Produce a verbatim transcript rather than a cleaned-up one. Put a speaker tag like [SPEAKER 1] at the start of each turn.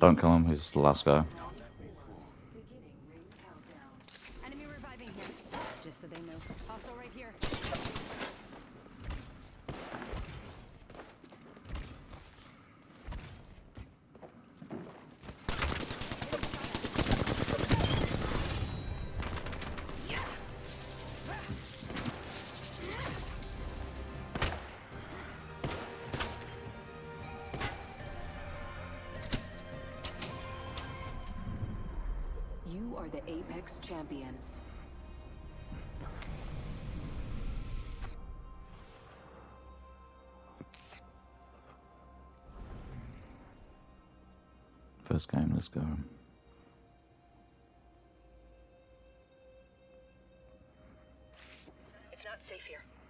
[SPEAKER 1] Don't kill him, he's the last guy.
[SPEAKER 2] Enemy reviving here. Just so they know. Hostile right here. You are the Apex Champions.
[SPEAKER 1] First game, let's go.
[SPEAKER 3] It's not safe here.